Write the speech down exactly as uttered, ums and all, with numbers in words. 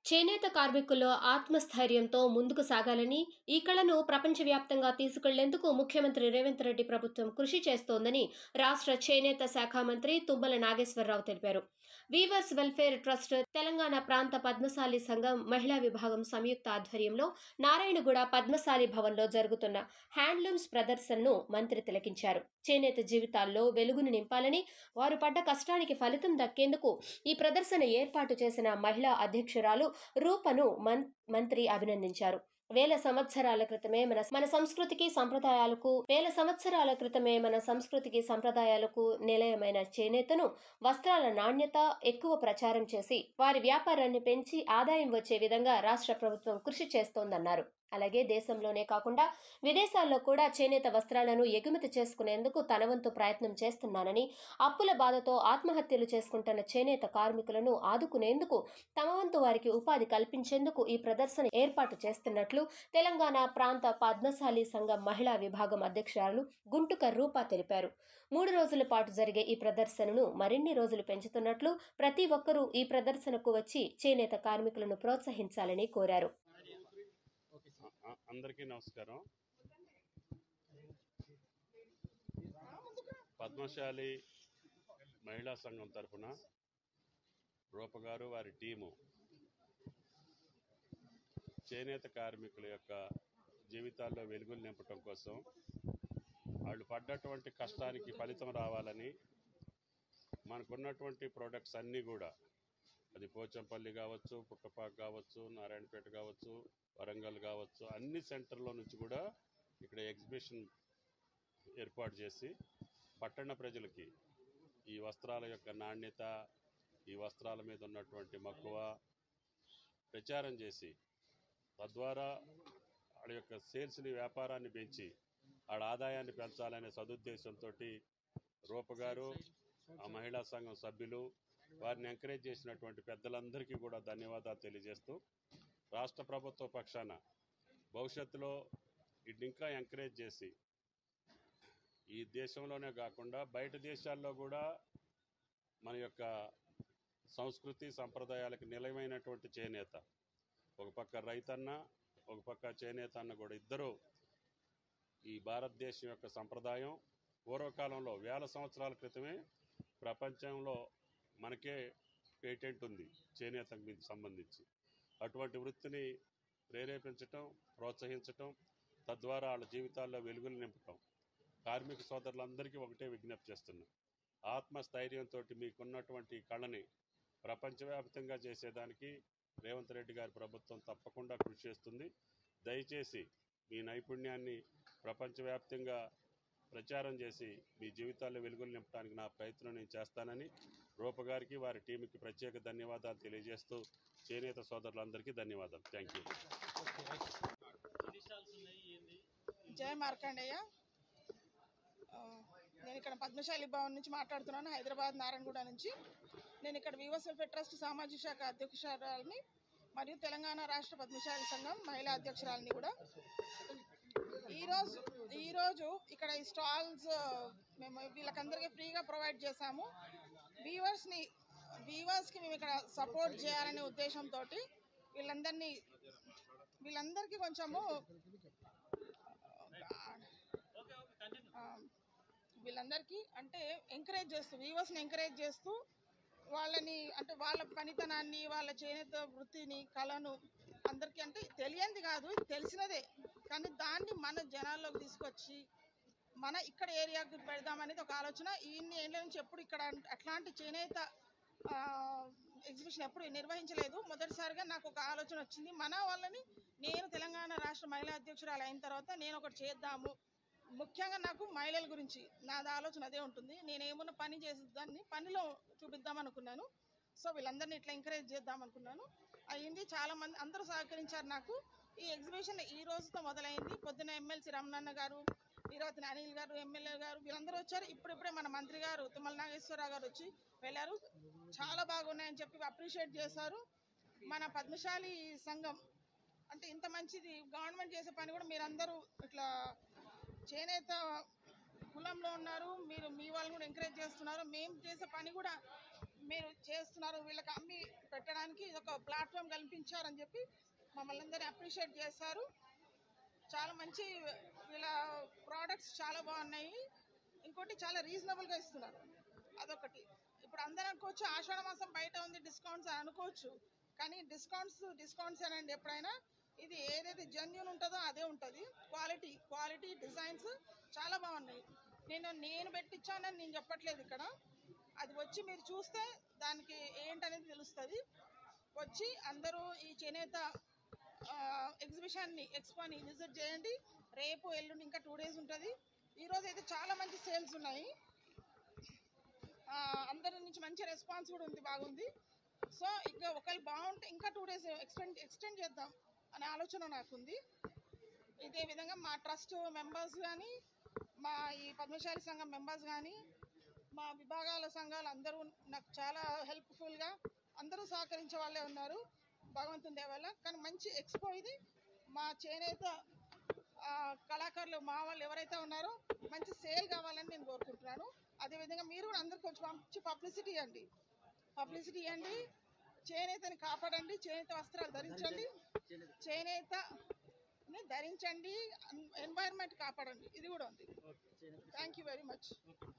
చేనేత కార్మికుల్లో ఆత్మస్థైర్యంతో ముందుకు సాగాలని, ఈ కళను ప్రపంచవ్యాప్తంగా తీసుకెళ్లేందుకు ముఖ్యమంత్రి రేవంత్ రెడ్డి ప్రభుత్వం కృషి చేస్తోందని రాష్ట్ర చేనేత శాఖ మంత్రి తుమ్మల నాగేశ్వరరావు తెలిపారు. వీవర్స్ వెల్ఫేర్ ట్రస్ట్, తెలంగాణ ప్రాంత పద్మశాలి సంఘం మహిళా విభాగం సంయుక్త ఆధ్వర్యంలో నారాయణగూడ పద్మశాలి భవన్లో జరుగుతున్న హ్యాండ్లూమ్స్ ప్రదర్శనను మంత్రి తిలకించారు. చేనేత జీవితాల్లో వెలుగును నింపాలని, వారు పడ్డ కష్టానికి ఫలితం దక్కేందుకు ఈ ప్రదర్శన ఏర్పాటు చేసిన మహిళా అధ్యక్షురాలు రూపను మంత్రి అభినందించారు. వేల సంవత్సరాల క్రితమే మన మన సంస్కృతికి సంప్రదాయాలకు వేల సంవత్సరాల క్రితమే మన సంస్కృతికి సంప్రదాయాలకు నిలయమైన చేనేతను వస్త్రాల నాణ్యత ఎక్కువ ప్రచారం చేసి వారి వ్యాపారాన్ని పెంచి ఆదాయం వచ్చే విధంగా రాష్ట్ర ప్రభుత్వం కృషి చేస్తోందన్నారు. అలాగే దేశంలోనే కాకుండా విదేశాల్లో కూడా చేనేత వస్త్రాలను ఎగుమతి చేసుకునేందుకు తన వంతు ప్రయత్నం చేస్తున్నానని, అప్పుల బాధతో ఆత్మహత్యలు చేసుకుంటున్న చేనేత కార్మికులను ఆదుకునేందుకు తమ వంతు వారికి ఉపాధి కల్పించేందుకు ఈ ప్రదర్శన ఏర్పాటు చేస్తున్నట్లు తెలంగాణ ప్రాంత పద్మశాలి సంఘం మహిళా విభాగం అధ్యక్షురాలు గుంటుక రూప తెలిపారు. మూడు రోజుల పాటు జరిగే ఈ ప్రదర్శనను మరిన్ని రోజులు పెంచుతున్నట్లు, ప్రతి ఒక్కరూ ఈ ప్రదర్శనకు వచ్చి చేనేత కార్మికులను ప్రోత్సహించాలని కోరారు. అందరికీ నమస్కారం. పద్మశాలి మహిళా సంఘం తరఫున రూప గారు వారి టీము చేనేత కార్మికుల యొక్క జీవితాల్లో వెలుగులు నింపటం కోసం, వాళ్ళు పడ్డటువంటి కష్టానికి ఫలితం రావాలని మనకున్నటువంటి ప్రోడక్ట్స్ అన్నీ కూడా, అది పోచంపల్లి కావచ్చు, పుట్టపాక కావచ్చు, నారాయణపేట కావచ్చు, వరంగల్ కావచ్చు, అన్ని సెంటర్లో నుంచి కూడా ఇక్కడ ఎగ్జిబిషన్ ఏర్పాటు చేసి పట్టణ ప్రజలకి ఈ వస్త్రాల యొక్క నాణ్యత, ఈ వస్త్రాల మీద ఉన్నటువంటి మక్కువ ప్రచారం చేసి, తద్వారా వాళ్ళ యొక్క సేల్స్ని, వ్యాపారాన్ని పెంచి వాళ్ళ ఆదాయాన్ని పెంచాలనే సదుద్దేశంతో రూపగారు, ఆ మహిళా సంఘం సభ్యులు, వారిని ఎంకరేజ్ చేసినటువంటి పెద్దలందరికీ కూడా ధన్యవాదాలు తెలియజేస్తూ, రాష్ట్ర ప్రభుత్వ పక్షాన భవిష్యత్తులో వీటిని ఇంకా ఎంకరేజ్ చేసి ఈ దేశంలోనే కాకుండా బయట దేశాల్లో కూడా మన యొక్క సంస్కృతి సంప్రదాయాలకు నిలయమైనటువంటి చేనేత, ఒక పక్క రైతన్న, ఒక పక్క చేనేత అన్న కూడా ఇద్దరు ఈ భారతదేశం యొక్క సంప్రదాయం పూర్వకాలంలో వేల సంవత్సరాల క్రితమే ప్రపంచంలో మనకే పేటెంట్ ఉంది చేనేతకు సంబంధించి. అటువంటి వృత్తిని ప్రేరేపించటం, ప్రోత్సహించటం, తద్వారా వాళ్ళ జీవితాల్లో వెలుగులు నింపటం కార్మిక సోదరులందరికీ ఒకటే విజ్ఞప్తి చేస్తున్నాం. ఆత్మస్థైర్యంతో మీకున్నటువంటి కళని ప్రపంచవ్యాప్తంగా చేసేదానికి రేవంత్ రెడ్డి గారి ప్రభుత్వం తప్పకుండా కృషి చేస్తుంది. దయచేసి మీ నైపుణ్యాన్ని ప్రపంచవ్యాప్తంగా ప్రచారం చేసి మీ జీవితాల్లో వెలుగులు నింపడానికి నా ప్రయత్నం నేను చేస్తానని రూపగారికి, వారి టీంకి ప్రత్యేక ధన్యవాదాలు తెలియజేస్తూ చేనేత సోదరులందరికీ ధన్యవాదాలు. Thank you. జయ మార్కండేయ. నేను ఇక్కడ పద్మశాలి భవన్ నుంచి మాట్లాడుతున్నాను, హైదరాబాద్ నారాయణగూడ నుంచి. నేను ఇక్కడ వీవర్స్ వెల్ఫేర్ ట్రస్ట్ సామాజిక శాఖ అధ్యక్షురాలని మరియు తెలంగాణ రాష్ట్ర పద్మశాలి సంఘం మహిళా అధ్యక్షురాలని కూడా. ఈరోజు ఈరోజు ఇక్కడ ఈ స్టాల్స్ మేము వీళ్ళకందరికీ ఫ్రీగా ప్రొవైడ్ చేశాము. వీవర్స్ని వీవర్స్కి మేము ఇక్కడ సపోర్ట్ చేయాలనే ఉద్దేశంతో వీళ్ళందరినీ వీళ్ళందరికీ కొంచెము వీళ్ళందరికీ అంటే ఎంకరేజ్ చేస్తూ వీవర్స్ని ఎంకరేజ్ చేస్తూ వాళ్ళని అంటే వాళ్ళ పనితనాన్ని, వాళ్ళ చేనేత వృత్తిని, కళను అందరికీ అంటే తెలియంది కాదు, తెలిసినదే, కానీ దాన్ని మన జనాల్లోకి తీసుకొచ్చి మన ఇక్కడ ఏరియాకి పెడదామనేది ఒక ఆలోచన. ఇన్ని ఏళ్ళ నుంచి ఎప్పుడు ఇక్కడ అట్లాంటి చేనేత ఎగ్జిబిషన్ ఎప్పుడు నిర్వహించలేదు. మొదటిసారిగా నాకు ఒక ఆలోచన వచ్చింది. మన వాళ్ళని నేను తెలంగాణ రాష్ట్ర మహిళా అధ్యక్షురాలు అయిన తర్వాత నేను ఒకటి చేద్దాము. ముఖ్యంగా నాకు మహిళల గురించి నాది ఆలోచన అదే ఉంటుంది. నేను ఏమన్నా పని చేసేదాన్ని పనిలో చూపిద్దాం అనుకున్నాను. సో వీళ్ళందరినీ ఇట్లా ఎంకరేజ్ చేద్దాం అనుకున్నాను. అయ్యింది. చాలా మంది అందరూ సహకరించారు నాకు. ఈ ఎగ్జిబిషన్ ఈ రోజుతో మొదలైంది. పొద్దున ఎమ్మెల్సీ రమణన్న గారు, ఈరోజు అనిల్ గారు, ఎమ్మెల్యే గారు వీళ్ళందరూ వచ్చారు. ఇప్పుడిప్పుడే మన మంత్రి గారు తుమ్మల నాగేశ్వరరావు గారు వచ్చి వెళ్ళారు. చాలా బాగున్నాయని చెప్పి అప్రిషియేట్ చేశారు. మన పద్మశాలి సంఘం అంటే ఇంత మంచిది గవర్నమెంట్ చేసే పని కూడా మీరందరూ ఇట్లా చేనేత కులంలో ఉన్నారు, మీరు మీ వాళ్ళని కూడా ఎంకరేజ్ చేస్తున్నారు. మేము చేసే పని కూడా మీరు చేస్తున్నారు, వీళ్ళకి అమ్మి పెట్టడానికి ఇది ఒక ప్లాట్ఫామ్ కల్పించారని చెప్పి మమ్మల్ని అందరినీ అప్రిషియేట్ చేశారు. చాలా మంచి వీళ్ళ ప్రోడక్ట్స్ చాలా బాగున్నాయి. ఇంకోటి చాలా రీజనబుల్గా ఇస్తున్నారు, అదొకటి. ఇప్పుడు అందరూ అనుకోవచ్చు ఆషాఢ మాసం బయట ఉంది డిస్కౌంట్స్ అని అనుకోవచ్చు, కానీ డిస్కౌంట్స్ డిస్కౌంట్స్ అనండి ఎప్పుడైనా ఇది ఏదైతే జెన్యూన్ ఉంటుందో అదే ఉంటుంది. క్వాలిటీ క్వాలిటీ డిజైన్స్ చాలా బాగున్నాయి. నేను నేను పెట్టించానని నేను చెప్పట్లేదు, ఇక్కడ అది వచ్చి మీరు చూస్తే దానికి ఏంటనేది తెలుస్తుంది. వచ్చి అందరూ ఈ చేనేత ఎగ్జిబిషన్ని ఎక్స్పోని విజిట్ చేయండి. రేపు ఎల్లుండి ఇంకా టూ డేస్ ఉంటుంది. ఈరోజు అయితే చాలా మంచి సేల్స్ ఉన్నాయి, అందరి నుంచి మంచి రెస్పాన్స్ కూడా ఉంది, బాగుంది. సో ఇంకా ఒకవేళ బాగుంటే ఇంకా టూ డేస్ ఎక్స్టెండ్ ఎక్స్టెండ్ చేద్దాం అనే ఆలోచన నాకుంది. ఇదే విధంగా మా ట్రస్ట్ మెంబర్స్ కానీ, మా ఈ పద్మశాలి సంఘం మెంబర్స్ కానీ, మా విభాగాల సంఘాలు అందరూ నాకు చాలా హెల్ప్ఫుల్గా అందరూ సహకరించే వాళ్ళే ఉన్నారు, భగవంతుని దయ వల్ల. కానీ మంచి ఎక్స్పో ఇది. మా చేనేత కళాకారులు మా వాళ్ళు ఎవరైతే ఉన్నారో మంచి సేల్ కావాలని నేను కోరుకుంటున్నాను. అదేవిధంగా మీరు కూడా అందరికి కొంచెం మంచి పబ్లిసిటీ ఇవ్వండి పబ్లిసిటీ ఇవ్వండి చేనేతని కాపాడండి, చేనేత వస్త్రాలు ధరించండి, చేనేతని ధరించండి, ఎన్వైరన్మెంట్ కాపాడండి, ఇది కూడా ఉంది. Thank you very much.